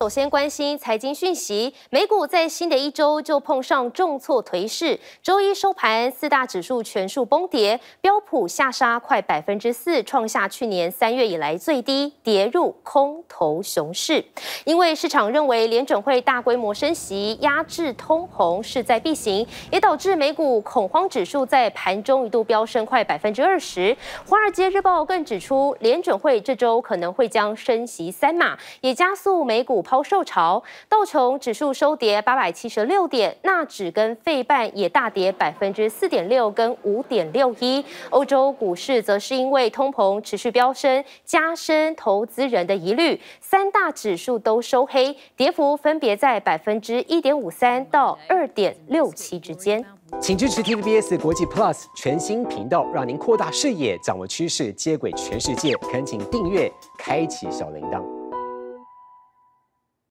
首先关心财经讯息，美股在新的一周就碰上重挫颓势，周一收盘四大指数全数崩跌，标普下杀快4%，创下去年3月以来最低，跌入空头熊市。因为市场认为联准会大规模升息压制通膨势在必行，也导致美股恐慌指数在盘中一度飙升快20%。华尔街日报更指出，联准会这周可能会将升息3码，也加速美股抛售潮，道琼指数收跌876点，纳指跟费半也大跌4.6%跟5.61%。欧洲股市则是因为通膨持续飙升，加深投资人的疑虑，三大指数都收黑，跌幅分别在1.53%到2.67%之间。 请支持 TVBS 国际 Plus 全新频道，让您扩大视野，掌握趋势，接轨全世界。恳请订阅，开启小铃铛。